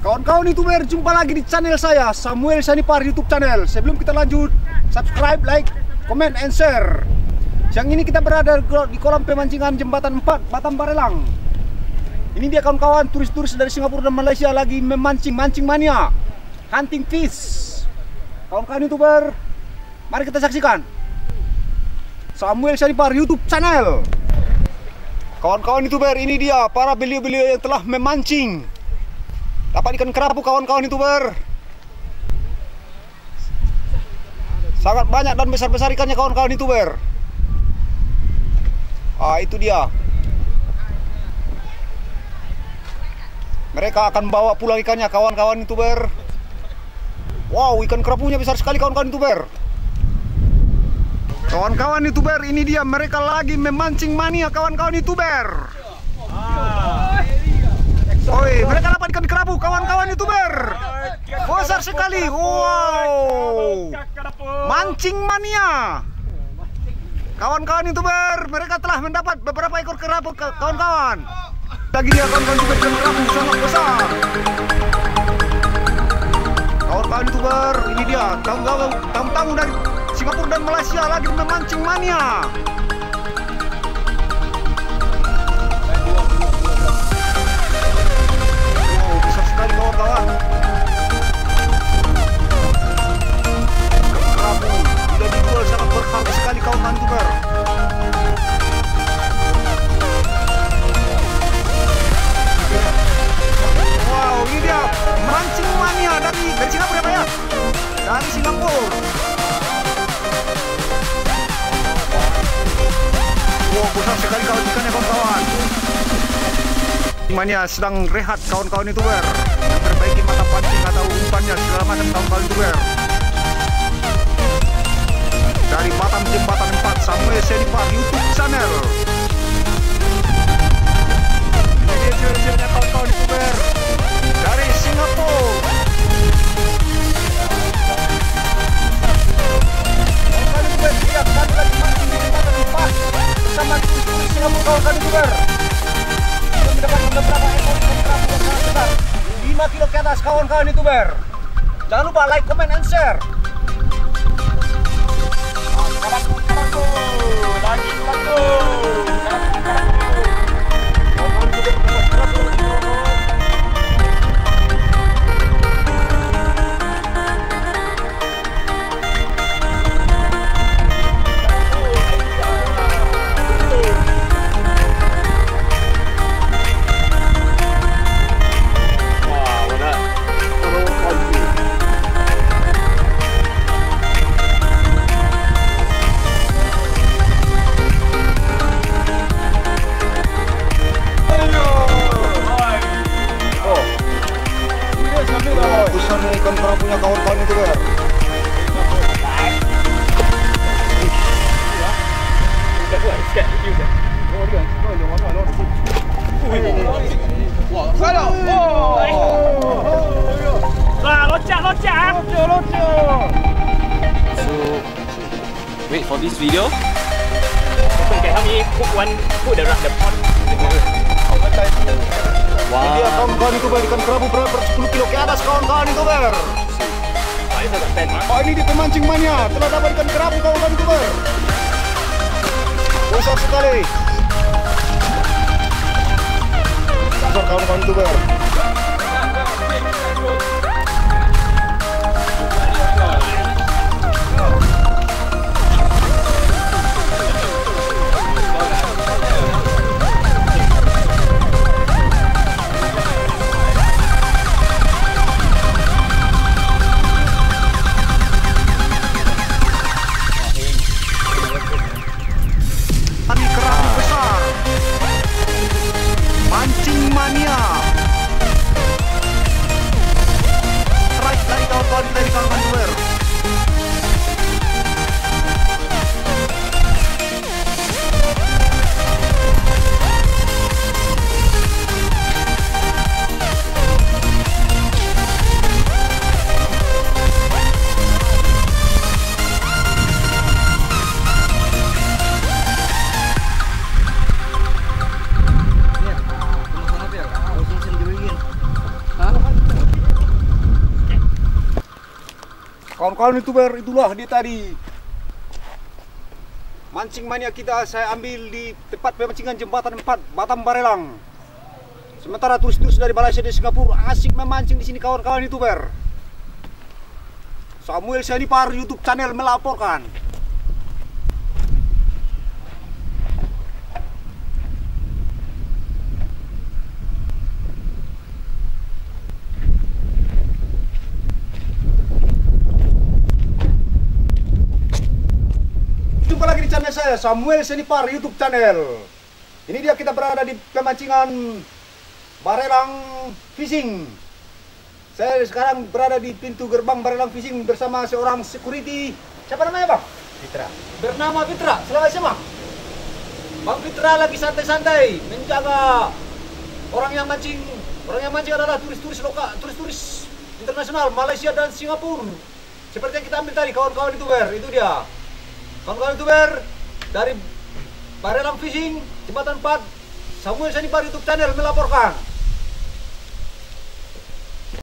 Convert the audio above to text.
Kawan-kawan YouTuber, jumpa lagi di channel saya, Samuel Sanipar YouTube channel. Sebelum kita lanjut, subscribe, like, comment, and share. Siang ini kita berada di kolam pemancingan Jembatan 4, Batam Barelang. Ini dia kawan-kawan, turis-turis dari Singapura dan Malaysia lagi mancing mania, hunting fish. Kawan-kawan YouTuber, mari kita saksikan Samuel Sanipar YouTube channel. Kawan-kawan YouTuber, ini dia para beliau-beliau yang telah memancing. Dapat ikan kerapu kawan-kawan YouTuber. Sangat banyak dan besar-besar ikannya kawan-kawan YouTuber. Itu dia. Mereka akan bawa pulang ikannya kawan-kawan YouTuber. Wow, ikan kerapunya besar sekali kawan-kawan YouTuber. Kawan-kawan YouTuber, ini dia mereka lagi memancing mania kawan-kawan YouTuber. Oi, mereka dapat ikan kerapu kawan-kawan YouTuber. Besar sekali. Wow. Mancing mania. Kawan-kawan YouTuber, mereka telah mendapat beberapa ekor kerapu kawan-kawan. Lagi dia kawan-kawan YouTuber, ikan kerapu sangat besar. Kawan-kawan YouTuber, ini dia tamu-tamu dari Singapura dan Malaysia lagi memancing mania. Sekali kawan-kawan, kerapu bila dijual sangat berharga sekali kawan-kawan YouTuber. Wow, ini dia mancing mania dari Singapura ya, dari Singapura. Wow, besar sekali kawan ikannya kawan-kawan. Mania sedang rehat kawan-kawan YouTuber, memperbaiki mata pancing atau umpannya segala macam kawan-kawan YouTuber. Dari Batam Jembatan 4, Samuel Sanipar YouTube channel. Ini dia kawan-kawan YouTuber dari Singapura. Kawan-kawan YouTuber, siap kami lagi mancing di Jembatan 4 bersama turis Singapura kawan-kawan YouTuber. Mendapatkan beberapa ekor ikan kerapu yang sangat besar, 5 kilo ke atas kawan-kawan YouTuber. Jangan lupa like, comment, and share. Ikan kerapunya kawan-kawan YouTuber. Locak. So, wait for this video. You can help me put the pot. Wow. Ini dia kawan-kawan YouTuber, ikan kerapu berapa 10 kilo ke atas kawan-kawan YouTuber. Ini di pemancing mania telah dapat ikan kerapu kawan-kawan YouTuber. Besar sekali. Besar kawan-kawan YouTuber. Kerapu besar, mancing mania. kawan-kawan youtuber, itulah dia tadi. Mancing mania kita saya ambil di tempat pemancingan jembatan 4 Batam Barelang. Sementara turis-turis dari Malaysia dan Singapura asik memancing di sini kawan-kawan youtuber. Samuel Sanipar YouTube channel melaporkan. Jumpa lagi di channel saya, Samuel Sanipar YouTube channel. Ini dia kita berada di pemancingan Barelang Fishing. Saya sekarang berada di pintu gerbang Barelang Fishing bersama seorang security. Siapa namanya, Bang? Fitra. Bernama Fitra. Selamat siang, Bang Fitra lagi santai-santai menjaga orang yang mancing. Orang yang mancing adalah turis-turis lokal, turis-turis internasional Malaysia dan Singapura. Seperti yang kita ambil tadi kawan-kawan youtuber, itu dia. Kawan-kawan youtuber dari Barelang Fishing, Jembatan 4, Samuel Sanipar YouTube channel melaporkan.